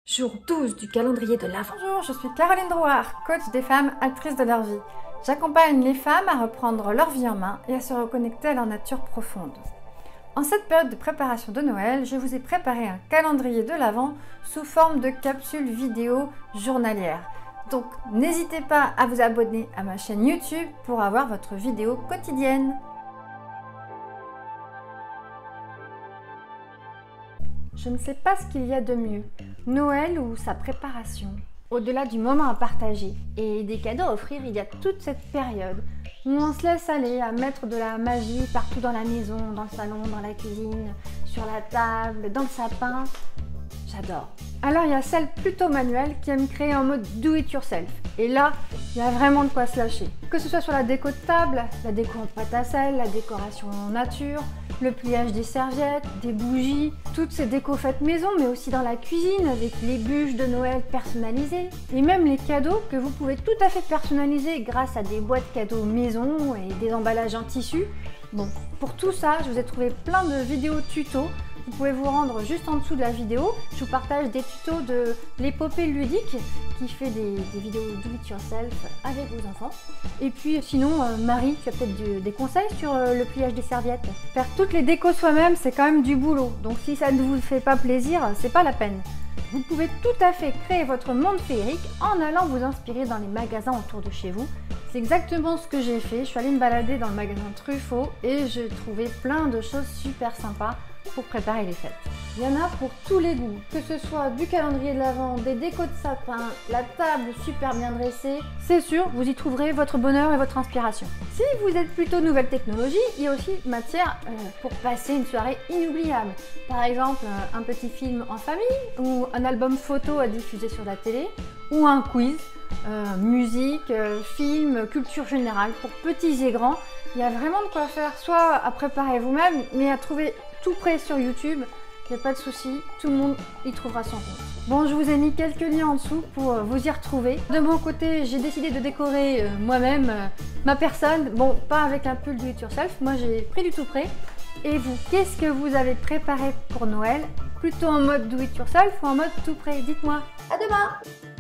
Jour 12 du calendrier de l'Avent. Bonjour, je suis Caroline Drouard, coach des femmes actrices de leur vie. J'accompagne les femmes à reprendre leur vie en main et à se reconnecter à leur nature profonde. En cette période de préparation de Noël, je vous ai préparé un calendrier de l'Avent sous forme de capsules vidéo journalières. Donc n'hésitez pas à vous abonner à ma chaîne YouTube pour avoir votre vidéo quotidienne. Je ne sais pas ce qu'il y a de mieux, Noël ou sa préparation. Au-delà du moment à partager et des cadeaux à offrir, il y a toute cette période où on se laisse aller à mettre de la magie partout dans la maison, dans le salon, dans la cuisine, sur la table, dans le sapin. J'adore. Alors il y a celle plutôt manuelle qui aime créer en mode do it yourself. Et là, il y a vraiment de quoi se lâcher. Que ce soit sur la déco de table, la déco en pâte à sel, la décoration en nature, le pliage des serviettes, des bougies, toutes ces décos faites maison, mais aussi dans la cuisine avec les bûches de Noël personnalisées. Et même les cadeaux que vous pouvez tout à fait personnaliser grâce à des boîtes cadeaux maison et des emballages en tissu. Bon, pour tout ça, je vous ai trouvé plein de vidéos tutos. Vous pouvez vous rendre juste en dessous de la vidéo. Je vous partage des tutos de l'épopée ludique qui fait des vidéos do it yourself avec vos enfants. Et puis sinon, Marie, tu as peut-être des conseils sur le pliage des serviettes. Faire toutes les décos soi-même, c'est quand même du boulot. Donc si ça ne vous fait pas plaisir, c'est pas la peine. Vous pouvez tout à fait créer votre monde féerique en allant vous inspirer dans les magasins autour de chez vous. C'est exactement ce que j'ai fait. Je suis allée me balader dans le magasin Truffaut et j'ai trouvé plein de choses super sympas pour préparer les fêtes. Il y en a pour tous les goûts, que ce soit du calendrier de l'Avent, des décos de sapin, la table super bien dressée. C'est sûr, vous y trouverez votre bonheur et votre inspiration. Si vous êtes plutôt nouvelle technologie, il y a aussi matière pour passer une soirée inoubliable. Par exemple, un petit film en famille, ou un album photo à diffuser sur la télé, ou un quiz, musique, film, culture générale, pour petits et grands. Il y a vraiment de quoi faire, soit à préparer vous-même, mais à trouver tout prêt sur YouTube. Il n'y a pas de souci, tout le monde y trouvera son compte. Bon, je vous ai mis quelques liens en dessous pour vous y retrouver. De mon côté, j'ai décidé de décorer moi-même ma personne. Bon, pas avec un pull do it yourself, moi j'ai pris du tout prêt. Et vous, qu'est-ce que vous avez préparé pour Noël? Plutôt en mode do it yourself ou en mode tout prêt? Dites-moi. À demain!